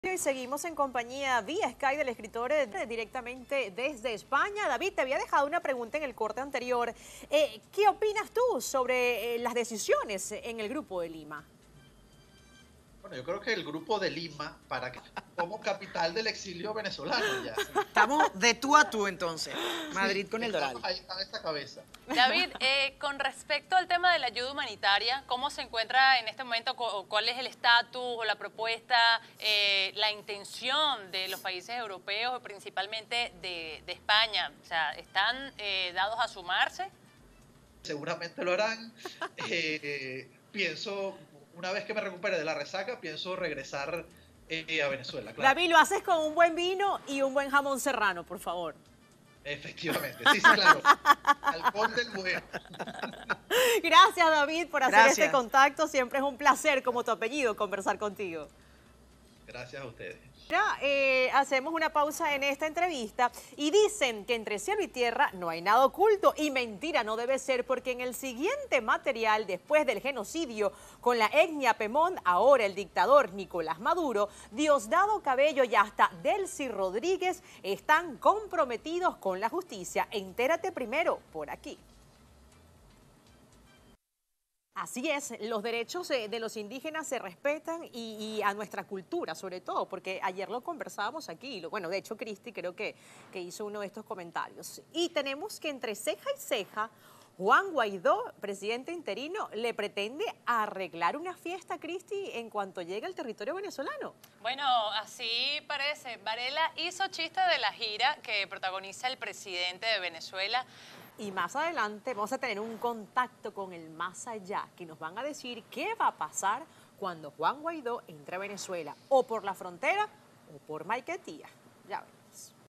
Y seguimos en compañía vía Skype del escritor directamente desde España. David, te había dejado una pregunta en el corte anterior. ¿Qué opinas tú sobre las decisiones en el Grupo de Lima? Bueno, yo creo que el Grupo de Lima, como capital del exilio venezolano ya. Estamos de tú a tú entonces, Madrid Sí, con el estamos Doral. ahí a esta cabeza. David, con respecto al tema de la ayuda humanitaria, ¿cómo se encuentra en este momento? ¿Cuál es el estatus o la propuesta, la intención de los países europeos, principalmente de España? O sea, ¿están dados a sumarse? Seguramente lo harán. Una vez que me recupere de la resaca, pienso regresar a Venezuela, claro. David, lo haces con un buen vino y un buen jamón serrano, por favor. Efectivamente, sí, claro. Alcohol del bueno. Gracias, David, por hacer Gracias. este contacto. Siempre es un placer, como tu apellido, conversar contigo. Gracias a ustedes. Ya, hacemos una pausa en esta entrevista y dicen que entre cielo y tierra no hay nada oculto, y mentira no debe ser, porque en el siguiente material, después del genocidio con la etnia Pemón, ahora el dictador Nicolás Maduro, Diosdado Cabello y hasta Delcy Rodríguez están comprometidos con la justicia. Entérate primero por aquí. Así es, los derechos de los indígenas se respetan y a nuestra cultura sobre todo, porque ayer lo conversábamos aquí, bueno, de hecho Cristi creo que hizo uno de estos comentarios. Y tenemos que entre ceja y ceja, Juan Guaidó, presidente interino, le pretende arreglar una fiesta, Cristi, en cuanto llegue al territorio venezolano. Bueno, así parece. Varela hizo chiste de la gira que protagoniza el presidente de Venezuela. Y más adelante vamos a tener un contacto con el más allá, que nos van a decir qué va a pasar cuando Juan Guaidó entre a Venezuela, o por la frontera o por Maiquetía. Ya ven.